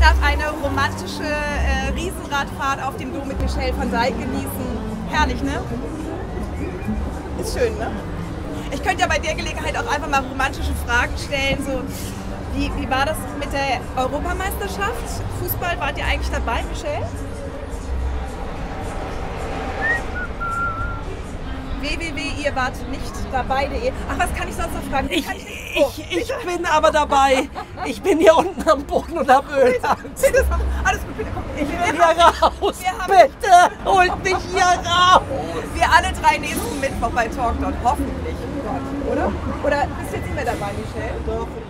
darf eine romantische Riesenradfahrt auf dem Dom mit Michelle van Dijk genießen. Herrlich, ne? Ist schön, ne? Ich könnte ja bei der Gelegenheit auch einfach mal romantische Fragen stellen. So, wie war das mit der Europameisterschaft? Fußball, wart ihr eigentlich dabei, Michelle? Ihr wart nicht dabei.de. Ach, was kann ich sonst noch fragen? Ich bin aber dabei. Ich bin hier unten am Boden und hab Öl. Alles gut, bitte komm. Ich will hier raus. Bitte holt mich hier raus. Wir alle drei nächsten Mittwoch bei Talk dort. Hoffentlich. Gott, oder? Oder bist du jetzt nicht mehr dabei, Michelle? Doch.